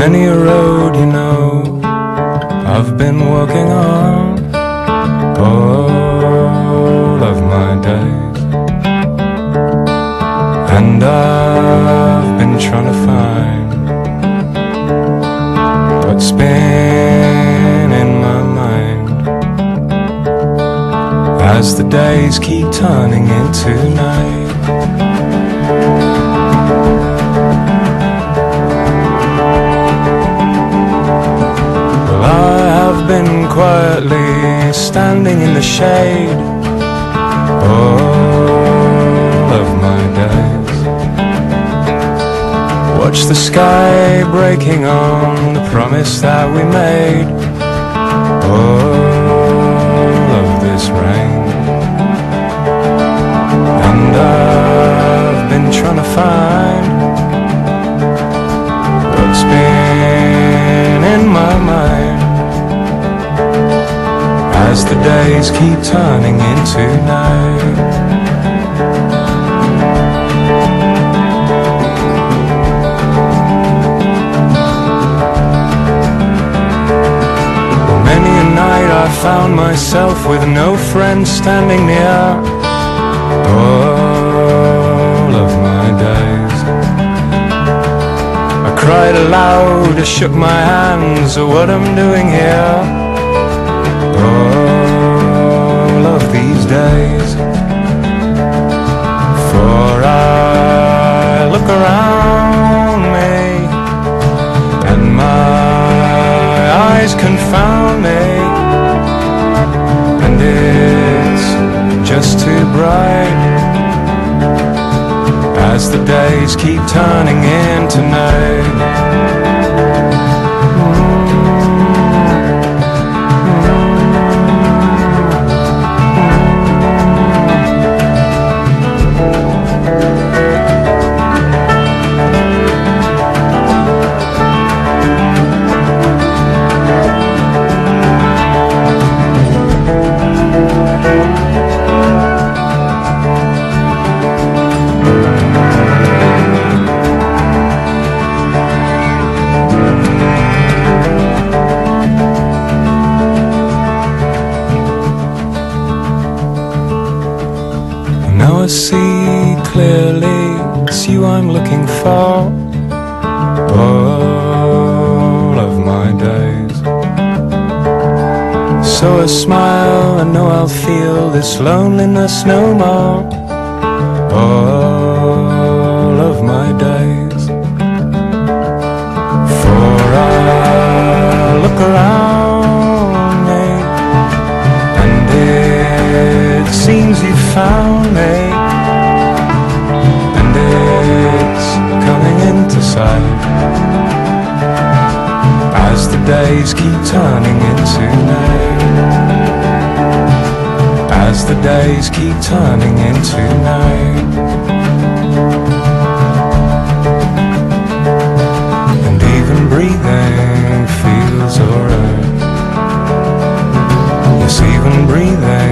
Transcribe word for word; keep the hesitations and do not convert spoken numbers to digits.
Many a road, you know, I've been walking on all of my days, and I've been trying to find what's been in my mind as the days keep turning into night. Been quietly standing in the shade all of my days. Watch the sky breaking on the promise that we made. All of this rain, and I've been trying to find what's been in my mind as the days keep turning into night. Many a night I found myself with no friend standing near all of my days. I cried aloud, I shook my hands at what I'm doing here all of these days. For I look around me and my eyes confound me, and it's just too bright as the days keep turning into night. Now I see clearly, it's you I'm looking for all of my days. So I smile, I know I'll feel this loneliness no more all of my days. For I look around me and it seems you found me, and it's coming into sight as the days keep turning into night, as the days keep turning into night. And even breathing feels alright. Yes, even breathing